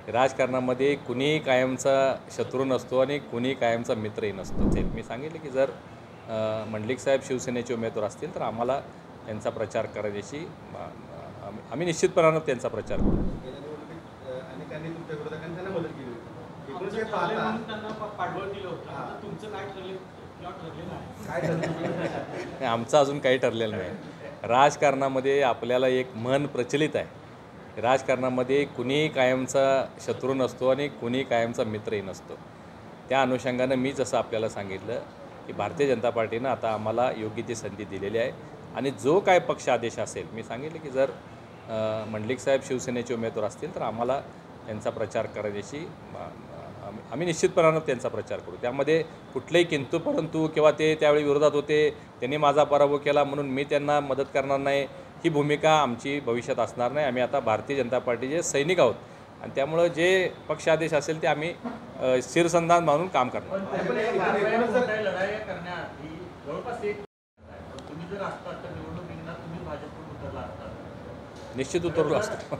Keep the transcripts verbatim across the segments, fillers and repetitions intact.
राजकारणामध्ये कुणी कायमचा शत्रू नसतो आणि कुणी कायमचा मित्रही नसतो. ते मी सांगितले की जर मंडलिक साहेब शिवसेनेचे उमेदवार असतील तर आम्हाला त्यांचा प्रचार करण्याची आम्ही आम्ही निश्चितपणाने त्यांचा प्रचार करू. अनेकांनी तुमच्या विरोधकांनी त्यांना मदत केली होती. आमचं अजून काही ठरलेलं नाही. राजकारणामध्ये आपल्याला एक म्हण प्रचलित आहे, राजकारणामध्ये कुणी कायमचा शत्रू नसतो आणि कुणी कायमचा मित्रही नसतो. त्या अनुषंगानं मी जसं आपल्याला सांगितलं की भारतीय जनता पार्टीनं आता आम्हाला योग्य ती संधी दिलेली आहे आणि जो काय पक्ष आदेश असेल, मी सांगितलं की जर मंडलिक साहेब शिवसेनेचे उमेदवार असतील तर आम्हाला त्यांचा प्रचार करण्याची आम्ही आम्ही निश्चितपणाने त्यांचा प्रचार करू. त्यामध्ये कुठलेही किंतु परंतु किंवा ते त्यावेळी विरोधात होते, त्यांनी माझा पराभव केला म्हणून मी त्यांना मदत करणार नाही, ही भूमिका आमची भविष्यात असणार नाही. आम्ही आता भारतीय जनता पार्टीचे सैनिक आहोत आणि त्यामुळं जे पक्षादेश असेल ते आम्ही शिरसंधान म्हणून काम करणार. निश्चित उतरलो असतो.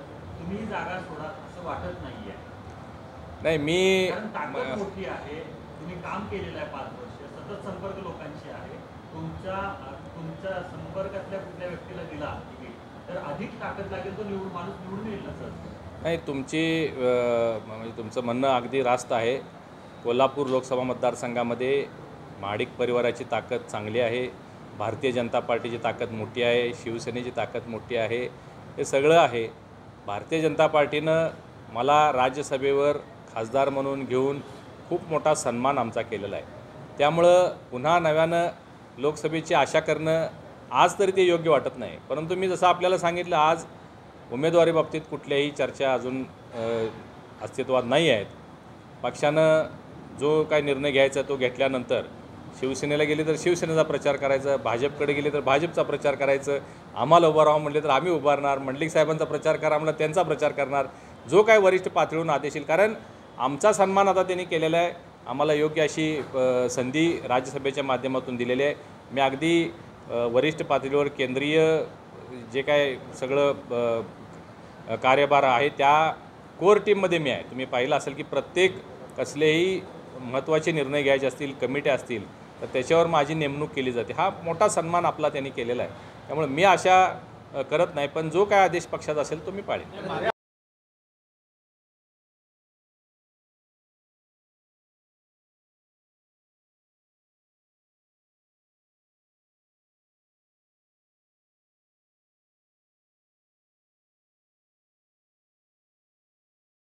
नाही, मी मोठी आहे, तुम्ही काम केलेलं आहे पाच वर्ष, सतत संपर्क लोकांशी आहे, तुमच्या तुमच्या संपर्कातल्या कुठल्या व्यक्तीला दिला तर अधिक ताकद लागेल, तो निवडून माणूस निवडून येईल ना सर. नाही, तुमची म्हणजे तुमचं म्हणणं अगदी रास्त आहे. कोल्हापूर लोकसभा मतदारसंघामध्ये महाडिक परिवाराची ताकद चांगली आहे, भारतीय जनता पार्टीची ताकद मोठी आहे, शिवसेनेची ताकद मोठी आहे, हे सगळं आहे. भारतीय जनता पार्टीनं मला राज्यसभेवर खासदार म्हणून घेऊन खूप मोठा सन्मान आमचा केलेला आहे. त्यामुळं पुन्हा नव्यानं लोकसभेची आशा करणं आज तरी ते योग्य वाटत नाही. परंतु मी जसं आपल्याला सांगितलं, आज उमेदवारीबाबतीत कुठल्याही चर्चा अजून अस्तित्वात नाही आहेत. पक्षानं जो काय निर्णय घ्यायचा तो घेतल्यानंतर शिवसेनेला गेले तर शिवसेनेचा प्रचार करायचा, भाजपकडे गेले तर भाजपचा प्रचार करायचं, आम्हाला उभं राहावं म्हटले तर आम्ही उभारणार, मंडलिक साहेबांचा प्रचार करा म्हणलं त्यांचा प्रचार करणार, जो काय वरिष्ठ पातळीवरून आदेश येईल. कारण आमचा सन्मान आता त्यांनी केलेला आहे, आम्हाला योग्य अशी संधी राज्यसभेच्या माध्यमातून दिलेली आहे. मी अगदी वरिष्ठ पातळीवर केंद्रीय जे काय सगळं कार्यभार आहे त्या कोर टीममध्ये मी आहे. तुम्ही पाहिलं असेल की प्रत्येक कसलेही महत्त्वाचे निर्णय घ्यायचे असतील, कमिट्या असतील तर त्याच्यावर माझी नेमणूक केली जाते. हा मोठा सन्मान आपला त्यांनी केलेला आहे. त्यामुळे मी आशा करत नाही, पण जो काय आदेश पक्षात असेल तो मी पाळेन.